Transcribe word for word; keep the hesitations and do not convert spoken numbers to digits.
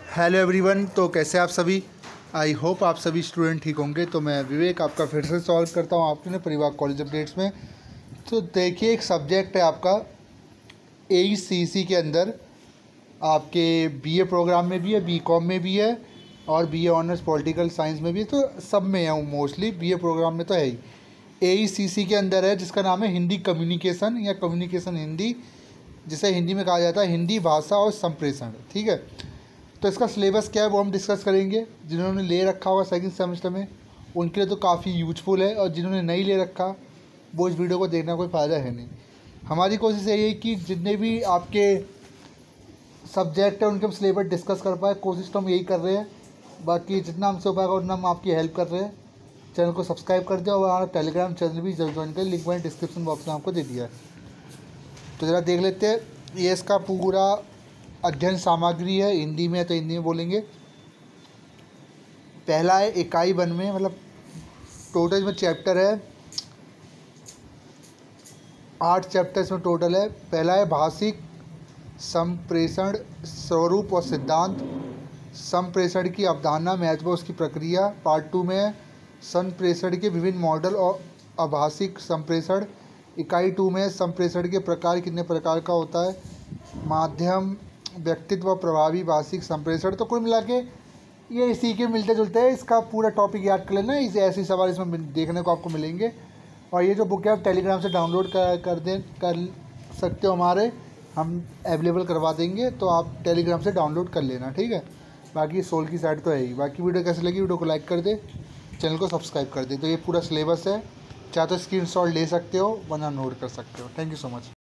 Hello everyone. तो कैसे आप सभी? आई होप आप सभी स्टूडेंट ठीक होंगे। तो मैं विवेक आपका फिर से सॉल्व करता हूँ आपके लिए परिवार कॉलेज अपडेट्स में। तो देखिए, एक सब्जेक्ट है आपका ए ई सी सी के अंदर, आपके बीए प्रोग्राम में भी है, बी कॉम में भी है और बीए ऑनर्स पॉलिटिकल साइंस में भी है। तो सब में है मोस्टली, बीए प्रोग्राम में तो है ही। ए ई सी सी के अंदर है जिसका नाम है हिंदी कम्युनिकेशन या कम्युनिकेशन हिंदी, जिसे हिंदी में कहा जाता है हिंदी भाषा और संप्रेषण। ठीक है, तो इसका सिलेबस क्या है वो हम डिस्कस करेंगे। जिन्होंने ले रखा होगा सेकंड सेमेस्टर में उनके लिए तो काफ़ी यूजफुल है, और जिन्होंने नहीं ले रखा वो इस वीडियो को देखने का कोई फ़ायदा है नहीं। हमारी कोशिश यही है कि जितने भी आपके सब्जेक्ट है उनके हम सिलेबस डिस्कस कर पाए, कोशिश तो हम यही कर रहे हैं। बाकी जितना हमसे हो पाएगा उतना हम आपकी हेल्प कर रहे हैं। चैनल को सब्सक्राइब कर दिया और हमारा टेलीग्राम चैनल भी जरूर ज्वाइन करें, लिंक मैंने डिस्क्रिप्शन बॉक्स में आपको दे दिया है। तो ज़रा देख लेते हैं, ये इसका पूरा अध्ययन सामग्री है। हिंदी में है तो हिंदी में बोलेंगे। पहला है इकाई वन में, मतलब टोटल में चैप्टर है आठ चैप्टर्स में टोटल है। पहला है भाषिक संप्रेषण स्वरूप और सिद्धांत, संप्रेषण की अवधारणा, महत्व, उसकी प्रक्रिया। पार्ट टू में है संप्रेषण के विभिन्न मॉडल और आभाषिक संप्रेषण। इकाई टू में संप्रेषण के प्रकार, कितने प्रकार का होता है, माध्यम, व्यक्तित्व, प्रभावी भाषिक संप्रेषण। तो कुल मिला के ये इसी के मिलते जुलते हैं। इसका पूरा टॉपिक याद कर लेना, इस ऐसे सवाल इसमें देखने को आपको मिलेंगे। और ये जो बुक है आप टेलीग्राम से डाउनलोड कर कर दें कर सकते हो, हमारे हम अवेलेबल करवा देंगे, तो आप टेलीग्राम से डाउनलोड कर लेना। ठीक है, बाकी सोल की साइड तो है ही। बाकी वीडियो कैसी लगी, वीडियो को लाइक कर दे, चैनल को सब्सक्राइब कर दे। तो ये पूरा सिलेबस है, चाहे तो स्क्रीन शॉट ले सकते हो वरना नोट कर सकते हो। Thank you so much.